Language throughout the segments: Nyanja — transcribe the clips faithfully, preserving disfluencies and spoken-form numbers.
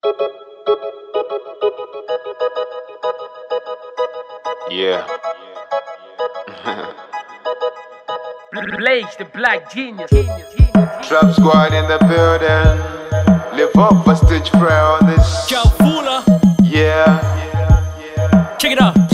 Yeah. Blaze, the black genius. Trap squad in the building. Live up a stage prayer on this. Yeah. Check it out.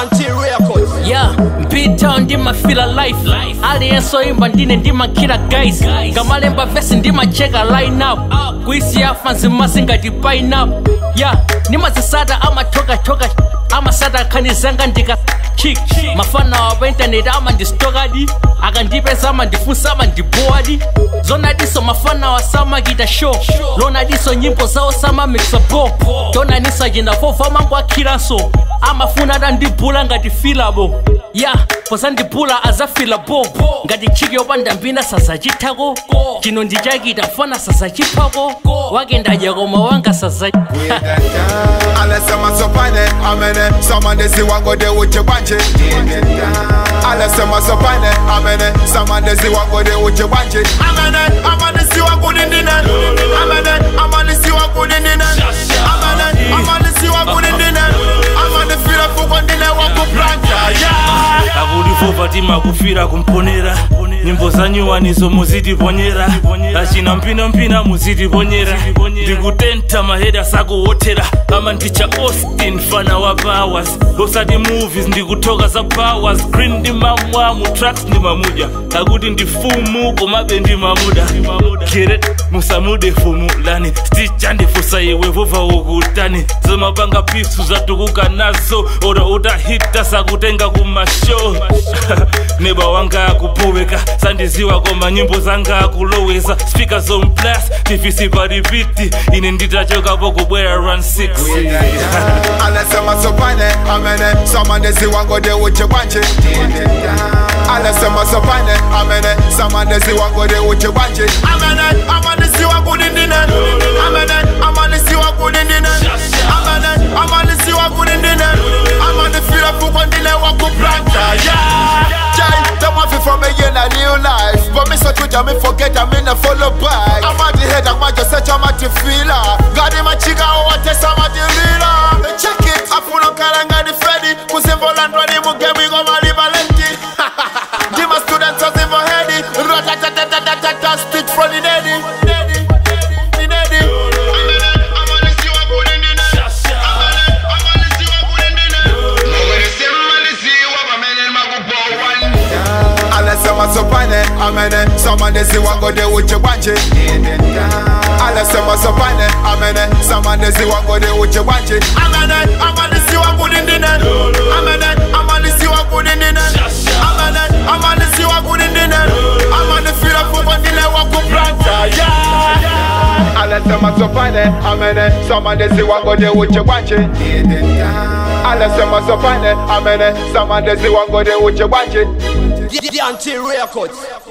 Yeah, beat down ndima feel alive. Alienso imba ndine ndima kila guys. Kamalemba verse ndima cheka line up. Kuisi ya fancy masinga di pine up. Yeah, nima zisada ama toka toka. Ama sada kanizanga ndika kick. Mafana wa internet ama ndistoka di. Akandipesa ama ndifusa ama ndiboadi. Zona diso mafana wa sama gita show. Lona diso nyimbo zao sama mixa bo. Dona nisa jina fofa mangwa kiranso. Ama funa da ndibula ngati filabo. Yeah, posa ndibula aza filabo. Ngati chiki obanda mbina sasa chitako. Chino ndichakita fana sasa chipako. Wagenda jagoma wanga sasa. Alesema sopane, amene. Samande si wango de uche banche. Alesema sopane, amene. Samande si wango de uche banche. Amene, amane si wango nindine. Amene, amane si wango nindine. Amene, amane si wango nindine. Amane fila fuko ndine wango Blantyre. Yeah. Akudifova tima kufira kumponera. Nyimbo zanyu wanizo muziti ponyera. Achina mpina mpina muziti ponyera. Ndikutenta maheda sako wotera. Ama ndicha Austin fana wa powers. Osati movies ndikutoka za powers. Green ndi mamwa mu tracks ndi mamuja. Akuti ndifumu kumabe ndi mamuda. Keret musamude fumu lani. Sticha ndifusa yewe vova ukutani. Zoma banga pisu za tukuka nazo. Ora uta hita sakutenga kumashow. Neba wanga kupoweka. Sandiziwa koma nyimbo zanga kuloweza. Speakers on blast, tifisi paripiti. Ine nditachoka poko bwera run six. Alesema sopane, amene. Samande si wango de uche banche. Alesema sopane, amene. Samande si wango de uche banche. Amene, amane si wango nindine. Amene, amane si wango nindine. Amene, amane si wango nindine. Amane fila fuko ndine wango Blantyre. Yeah. Jai, them want from me in a new life. But me so Twitter, me forget I'm in a follow back. I'm at the head, I'm at the set, I'm at the feeler. God in my chica, I test, I'm at the leader. Check it, I put on Karanga the Freddy. Kusimbo and running, we get me go Mali Valenti. Give my students a simple heady. Ratatatatata, stick from the daddy. The daddy. I'm on the see what good in the net. I'm on the see what good in the net. No way to see, man, to see what my men and my good boy want. Alesema sopane, amene. Samande si wango de uche banche. Alesema sopane, amene. Samande si wango de uche banche. Amene, amane si wango nindine. Amene, amane si wango nindine. Amene, amane si wango nindine. Amane fila fuko ndine wango Blantyre. Yeah. Alesema sopane, amene. Samande si wango de uche banche. Alesema sopane, amene. Samande si wango de uche banche. Blantyre Records.